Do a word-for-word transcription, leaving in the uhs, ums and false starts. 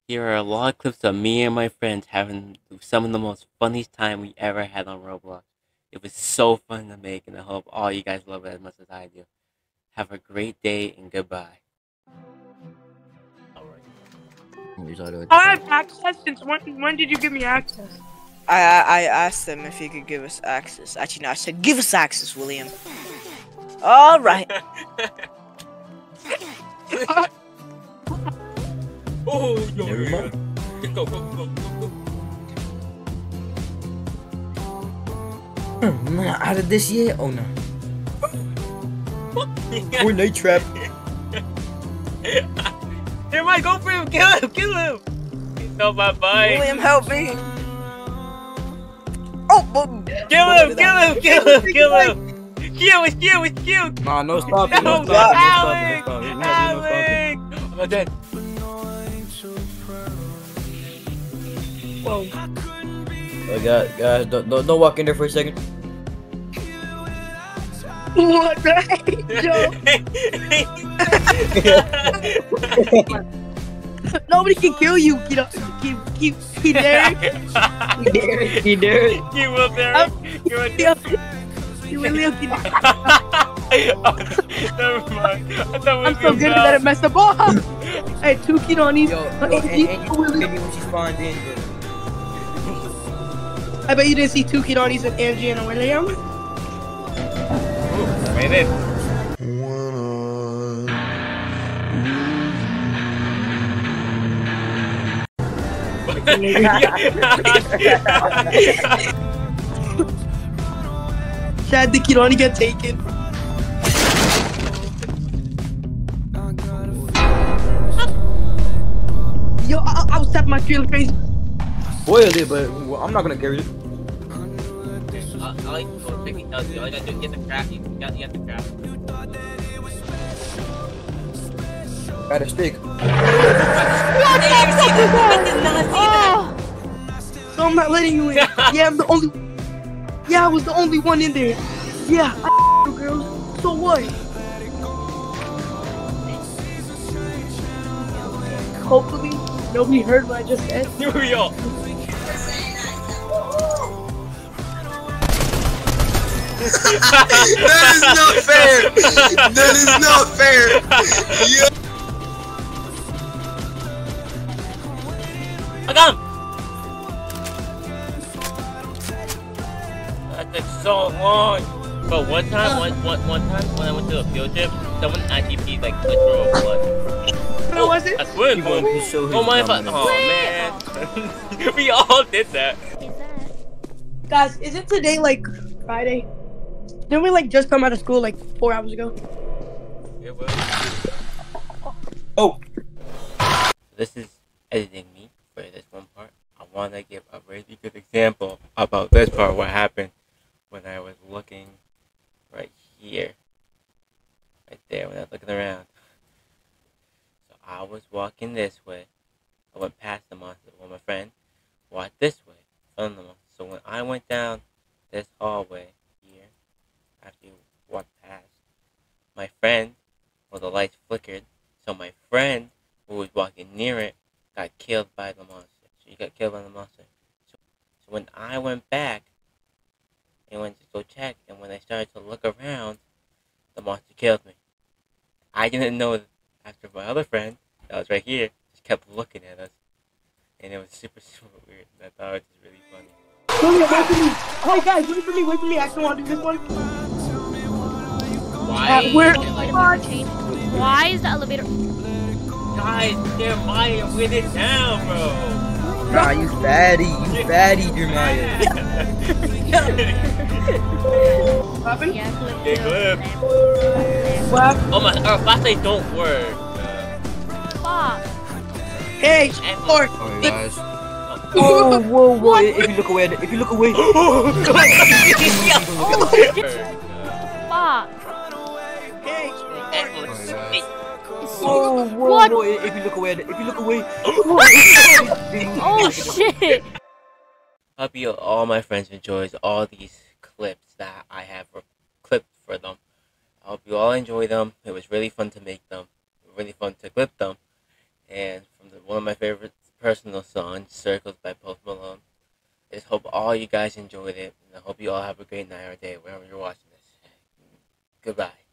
Here are a lot of clips of me and my friends having some of the most funniest time we ever had on Roblox. It was so fun to make, and I hope all you guys love it as much as I do. Have a great day and goodbye. I have access since when? When did you give me access? I, I I asked them if he could give us access. Actually, no, I said give us access, William. All right. Oh, yo, Never mind. Go, go, go, go, go. I'm not out of this yet. Oh no. We're night trap. Never mind, go for him, kill him, kill him. He's on my bike. William, help me. Oh, well, Kill him, kill him, kill him, kill him. Kill, it's kill, it's kill. Nah, no stopping, No, no stopping, no stopping, Alex, no stopping. No, no stopping. Alex. I'm dead. Whoa. Oh, God, guys, don't, don't, don't walk in there for a second. What the heck, Joe? Nobody can kill you. You know, keep, keep, keep there. He dare it, he dare it. You will there. You will You really okay? Oh, never mind. I thought we I'm so good that it messed up. Oh, hey, two Kinonis. Yo, yo, and, and you maybe when she spawned in, but... I bet you didn't see two Kinonis and Angie and William. Wait in. Chad, the Kirani get taken. Yo, I, I was tapping my screen face. Boiled it, but well, I'm not gonna carry it. I like what Vicky tells you. All you gotta do is get the craft. You got to get the craft. Got a stick. So I'm not letting you in. Yeah, I'm the only. Yeah, I was the only one in there. Yeah, I you girls. So what? Hopefully, nobody heard what I just said. Here we go. That is not fair! That is not fair! Yeah. I got him! That took so long. But one time, one, one, one time when I went to a field trip, someone I D P'd like literal blood. What was it? I swear, He wanted to show his oh my god! dominance. Oh man, we all did that. Guys, isn't today like Friday? Didn't we like just come out of school like four hours ago? Yeah, well. Oh! This is editing me for this one part. I want to give a really good example about this part, what happened when I was looking right here. Right there, when I was looking around. So I was walking this way. I went past the monster with my friend. Walked this way, from the monster. So when I went down this hallway here, after you walked past, my friend, well, the lights flickered. So my friend, who was walking near it, got killed by the monster. So you got killed by the monster. So, so when I went back and went to go check, and when I started to look around, the monster killed me. I didn't know that after my other friend that was right here just kept looking at us, and it was super super weird. And I thought it was really funny. Wait, wait for me. Oh guys, wait for me, wait for me. I actually want to do this one. Why? Uh, where? Why is the elevator? Guys, Jeremiah with it down, bro. Nah, you fatty, you fatty, Jeremiah. What happened? Yeah, clip. They too. clip. What happened? Oh my, our flashlights don't work. Fuck. Hey, or Oh, guys. Whoa, whoa, whoa. If you look away, if you look away. Fuck. hey, Whoa, whoa, What? whoa. If you look away, if you look away. Oh shit. Hope you, all my friends, enjoys all these clips that I have re- clipped for them. I hope you all enjoy them. It was really fun to make them. Really fun to clip them. And from the, one of my favorite personal song, Circles by Post Malone. I just hope all you guys enjoyed it, and I hope you all have a great night or day wherever you're watching this. Goodbye.